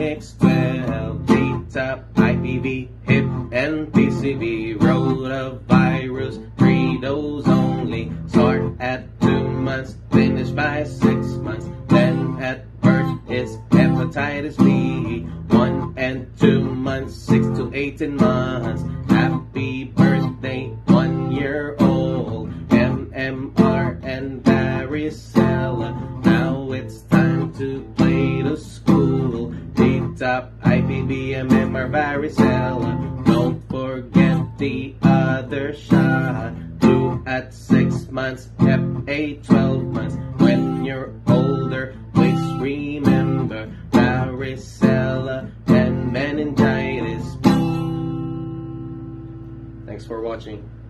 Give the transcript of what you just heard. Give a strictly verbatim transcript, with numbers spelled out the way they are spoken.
six, twelve, Dtap I P V, Hep and P C V, Rotavirus, three dose only. Start at two months, finish by six months. Then at birth is Hepatitis B, one and two months, six to eighteen months. Happy birthday, one year old. M M R and Varicella. Now it's time to play the school. Dtap I P V M M R Varicella. Don't forget the other shot. Two at six months, Hep A twelve months. When you're older, please remember varicella and meningitis. Thanks for watching.